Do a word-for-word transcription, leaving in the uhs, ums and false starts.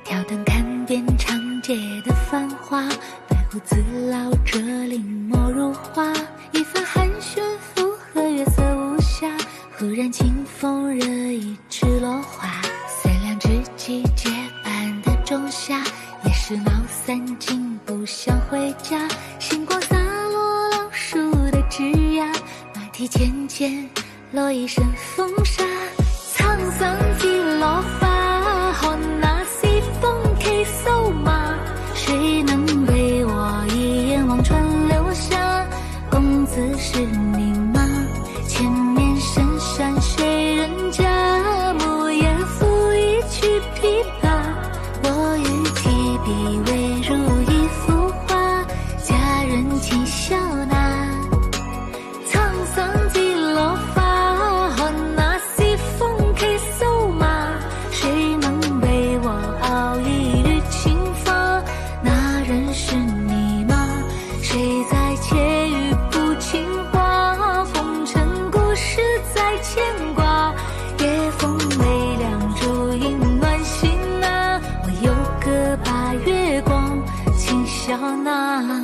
挑灯看遍长街的繁华，白胡子老者临摹如画，一番寒暄附和月色无暇，忽然清风惹一池落花。三两知己结伴的仲夏，也是闹散尽不想回家，星光洒落老树的枝桠，马蹄渐渐落一身风沙。沧桑几落花，看那西风起瘦马，谁能为我一眼望穿流下？公子是你吗？前面深山谁人家？木叶拂一曲琵琶，我与提笔未如一幅画，佳人轻笑纳。沧桑几落花，看那西风起瘦马，谁能为我熬一缕青发？那人是你吗？谁在窃语不情话？风尘故事在牵挂，夜风微凉，烛影暖心啊，我有个把月光轻笑纳。